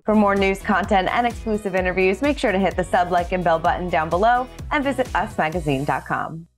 For more news content and exclusive interviews, make sure to hit the sub, like, and bell button down below and visit usmagazine.com.